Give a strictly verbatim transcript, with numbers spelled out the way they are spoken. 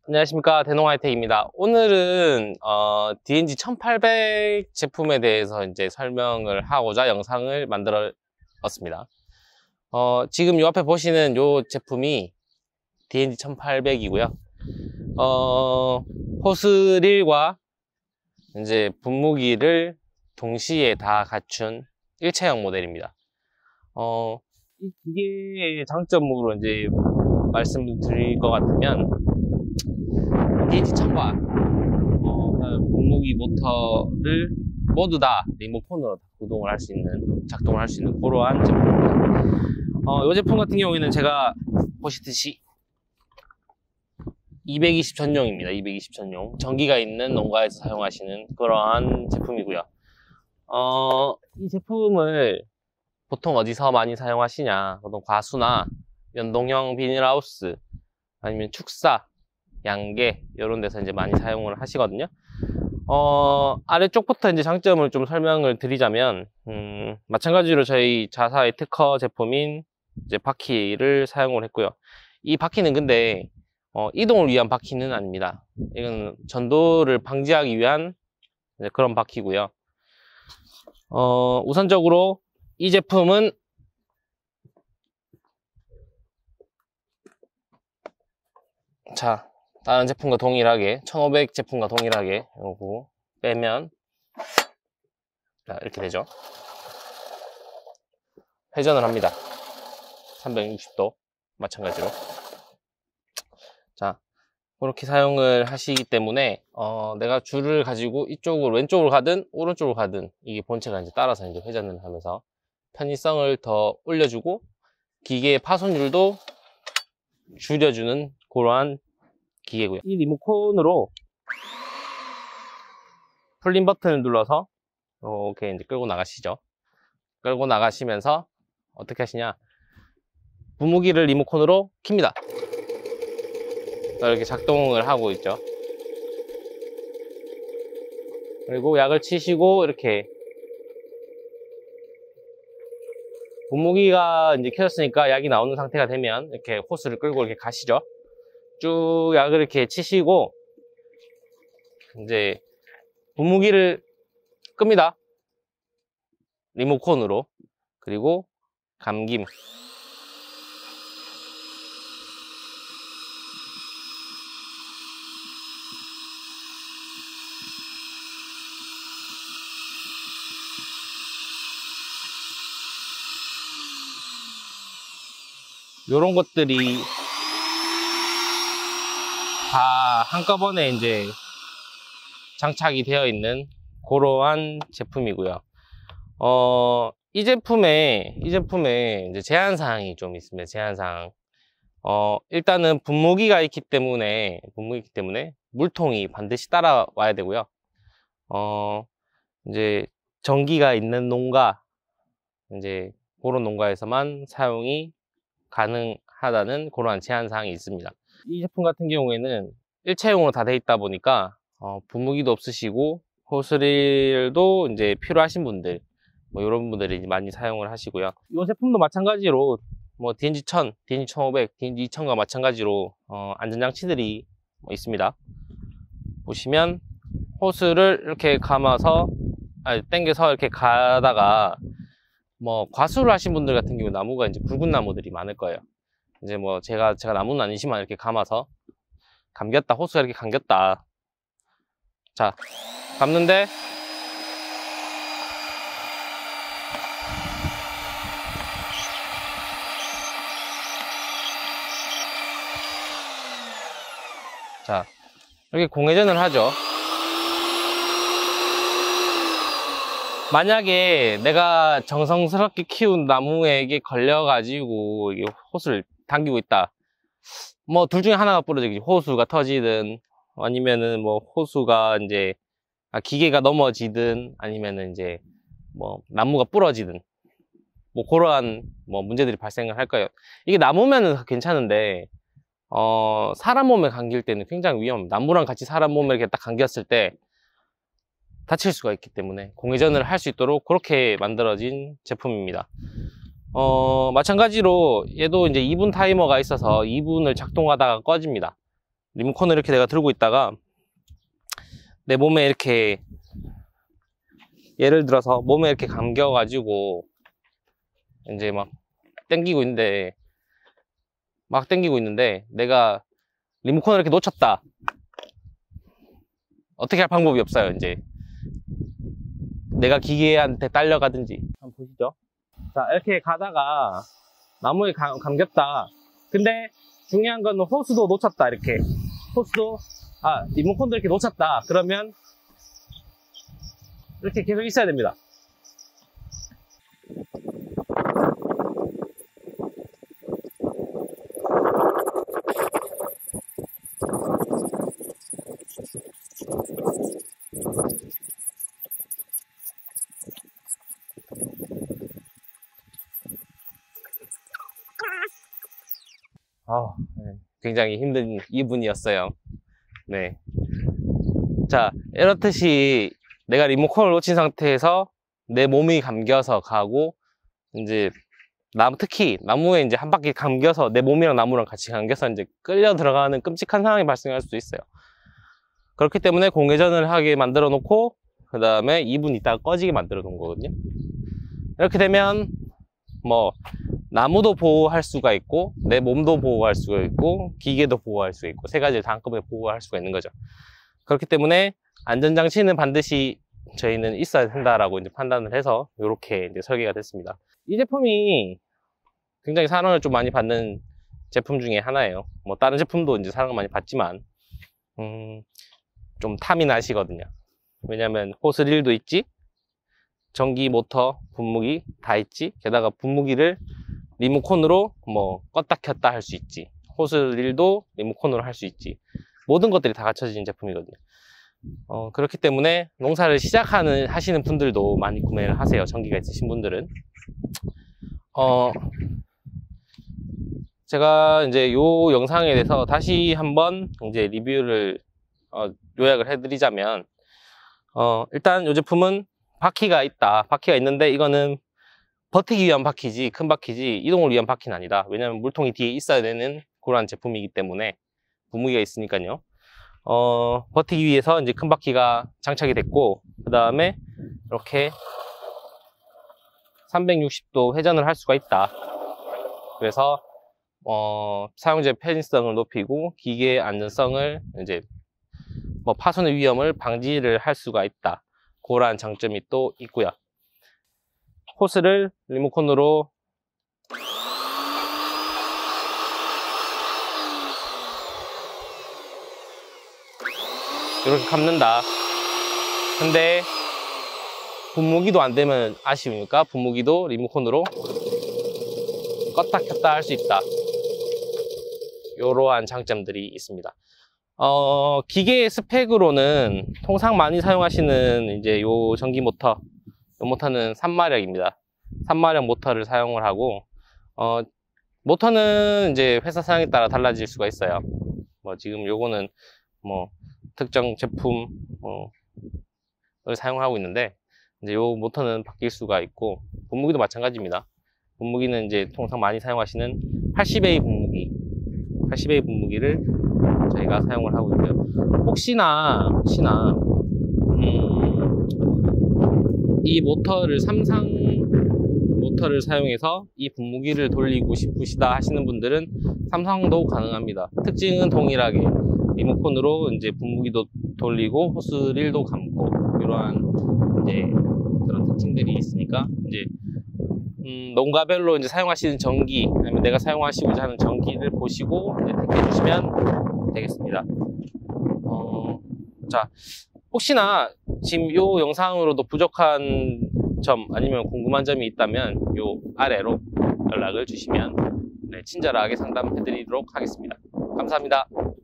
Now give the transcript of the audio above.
안녕하십니까, 대농하이텍입니다. 오늘은 어, 디엔지 천팔백 제품에 대해서 이제 설명을 하고자 영상을 만들었습니다. 어, 지금 요 앞에 보시는 요 제품이 디엔지 천팔백이고요. 어, 호스릴과 이제 분무기를 동시에 다 갖춘 일체형 모델입니다. 어, 이 기계의 장점으로 이제 말씀드릴 것 같으면 디엔지 천과 어, 분무기 모터를 모두 다 리모컨으로 구동을 할 수 있는, 작동을 할 수 있는 그러한 제품입니다. 어, 이 제품 같은 경우에는 제가 보시듯이 이백이십 전용입니다. 이백이십 전용. 전기가 있는 농가에서 사용하시는 그러한 제품이고요. 어, 이 제품을 보통 어디서 많이 사용하시냐? 보통 과수나 연동형 비닐하우스, 아니면 축사, 양계 이런 데서 이제 많이 사용을 하시거든요. 어, 아래쪽부터 이제 장점을 좀 설명을 드리자면, 음, 마찬가지로 저희 자사의 특허 제품인 이제 바퀴를 사용을 했고요. 이 바퀴는 근데 어, 이동을 위한 바퀴는 아닙니다. 이건 전도를 방지하기 위한 그런 바퀴고요. 어, 우선적으로 이 제품은 자, 다른 제품과 동일하게 천오백 제품과 동일하게 요거 빼면 자, 이렇게 되죠. 회전을 합니다. 삼백육십 도 마찬가지로. 자, 그렇게 사용을 하시기 때문에 어, 내가 줄을 가지고 이쪽으로 왼쪽으로 가든 오른쪽으로 가든 이게 본체가 이제 따라서 이제 회전을 하면서 편의성을 더 올려주고 기계의 파손율도 줄여주는 그러한 기계고요. 이 리모컨으로 풀림 버튼을 눌러서 이렇게 이제 끌고 나가시죠. 끌고 나가시면서 어떻게 하시냐? 분무기를 리모컨으로 킵니다. 이렇게 작동을 하고 있죠. 그리고 약을 치시고 이렇게 분무기가 이제 켜졌으니까 약이 나오는 상태가 되면 이렇게 호스를 끌고 이렇게 가시죠. 쭉 약을 이렇게 치시고 이제 분무기를 끕니다. 리모컨으로. 그리고 감김. 요런 것들이 다 한꺼번에 이제 장착이 되어 있는 그러한 제품이고요. 어, 이 제품에, 이 제품에 이제 제한사항이 좀 있습니다. 제한사항. 어, 일단은 분무기가 있기 때문에, 분무기 있기 때문에 물통이 반드시 따라와야 되고요. 어, 이제 전기가 있는 농가, 이제 그런 농가에서만 사용이 가능하다는 그러한 제한사항이 있습니다. 이 제품 같은 경우에는 일체형으로 다 돼 있다 보니까 어, 분무기도 없으시고 호스릴도 이제 필요하신 분들 뭐 이런 분들이 많이 사용을 하시고요. 이 제품도 마찬가지로 뭐 디엔지 천, 디엔지 천오백, 디엔지 이천과 마찬가지로 어, 안전장치들이 뭐 있습니다. 보시면 호스를 이렇게 감아서 아니 당겨서 이렇게 가다가 뭐 과수를 하신 분들 같은 경우 나무가 이제 굵은 나무들이 많을 거예요. 이제 뭐 제가 제가 나무는 아니지만 이렇게 감아서 감겼다, 호스가 이렇게 감겼다. 자, 감는데 자, 이렇게 공회전을 하죠. 만약에 내가 정성스럽게 키운 나무에게 걸려가지고 이게 호스를 당기고 있다. 뭐 둘 중에 하나가 부러지겠지. 호수가 터지든 아니면은 뭐 호수가 이제 아, 기계가 넘어지든 아니면은 이제 뭐 나무가 부러지든 뭐 그러한 뭐 문제들이 발생을 할 거예요. 이게 나무면은 괜찮은데 어 사람 몸에 감길 때는 굉장히 위험합니다. 나무랑 같이 사람 몸에 이렇게 딱 감겼을 때 다칠 수가 있기 때문에 공회전을 할 수 있도록 그렇게 만들어진 제품입니다. 어, 마찬가지로 얘도 이제 이 분 타이머가 있어서 이 분을 작동하다가 꺼집니다. 리모컨을 이렇게 내가 들고 있다가 내 몸에 이렇게 예를 들어서 몸에 이렇게 감겨가지고 이제 막 당기고 있는데 막 당기고 있는데 내가 리모컨을 이렇게 놓쳤다. 어떻게 할 방법이 없어요. 이제 내가 기계한테 딸려가든지. 한번 보시죠. 자, 이렇게 가다가 나무에 감, 감겼다. 근데 중요한 건 호스도 놓쳤다. 이렇게 호스도 아 리모컨도 이렇게 놓쳤다. 그러면 이렇게 계속 있어야 됩니다. 아, 네. 굉장히 힘든 이 분이었어요. 네. 자, 이렇듯이 내가 리모컨을 놓친 상태에서 내 몸이 감겨서 가고, 이제, 나무, 특히 나무에 이제 한 바퀴 감겨서 내 몸이랑 나무랑 같이 감겨서 이제 끌려 들어가는 끔찍한 상황이 발생할 수도 있어요. 그렇기 때문에 공회전을 하게 만들어 놓고, 그 다음에 이 분 있다가 꺼지게 만들어 놓은 거거든요. 이렇게 되면, 뭐, 나무도 보호할 수가 있고 내 몸도 보호할 수가 있고 기계도 보호할 수가 있고 세 가지를 다 한꺼번에 보호할 수가 있는 거죠. 그렇기 때문에 안전장치는 반드시 저희는 있어야 된다라고 이제 판단을 해서 이렇게 이제 설계가 됐습니다. 이 제품이 굉장히 사랑을 좀 많이 받는 제품 중에 하나예요. 뭐 다른 제품도 이제 사랑을 많이 받지만 음, 좀 탐이 나시거든요. 왜냐면 호스릴도 있지, 전기 모터 분무기 다 있지, 게다가 분무기를 리모컨으로 뭐 껐다 켰다 할 수 있지, 호스릴도 리모컨으로 할 수 있지, 모든 것들이 다 갖춰진 제품이거든요. 어, 그렇기 때문에 농사를 시작하는 하시는 분들도 많이 구매를 하세요. 전기가 있으신 분들은. 어, 제가 이제 요 영상에 대해서 다시 한번 이제 리뷰를 어, 요약을 해드리자면, 어, 일단 이 제품은 바퀴가 있다. 바퀴가 있는데 이거는 버티기 위한 바퀴지, 큰 바퀴지 이동을 위한 바퀴는 아니다. 왜냐면 물통이 뒤에 있어야 되는 그런 제품이기 때문에, 분무기가 있으니까요. 어, 버티기 위해서 이제 큰 바퀴가 장착이 됐고, 그 다음에 이렇게 삼백육십 도 회전을 할 수가 있다. 그래서 어, 사용자의 편의성을 높이고 기계의 안전성을, 이제 뭐 파손의 위험을 방지를 할 수가 있다. 그러한 장점이 또 있고요. 호스를 리모컨으로 이렇게 감는다. 근데 분무기도 안 되면 아쉬우니까 분무기도 리모컨으로 껐다 켰다 할 수 있다. 이러한 장점들이 있습니다. 어, 기계 스펙으로는 통상 많이 사용하시는 이제 요 전기 모터, 이 모터는 삼 마력입니다. 삼 마력 모터를 사용을 하고, 어, 모터는 이제 회사 사양에 따라 달라질 수가 있어요. 뭐 지금 요거는 뭐 특정 제품 어,을 사용하고 있는데, 이제 요 모터는 바뀔 수가 있고, 분무기도 마찬가지입니다. 분무기는 이제 통상 많이 사용하시는 팔십 에이 분무기, 팔십 에이 분무기를 저희가 사용을 하고 있고요. 혹시나 혹시나 음, 이 모터를 삼상 모터를 사용해서 이 분무기를 돌리고 싶으시다 하시는 분들은 삼성도 가능합니다. 특징은 동일하게 리모컨으로 이제 분무기도 돌리고 호스릴도 감고, 이러한 이제 그런 특징들이 있으니까 이제 음, 농가별로 이제 사용하시는 전기, 아니면 내가 사용하시고자 하는 전기를 보시고 이제 택해 주시면 되겠습니다. 어, 자, 혹시나 지금 요 영상으로도 부족한 점 아니면 궁금한 점이 있다면 요 아래로 연락을 주시면 네, 친절하게 상담해 드리도록 하겠습니다. 감사합니다.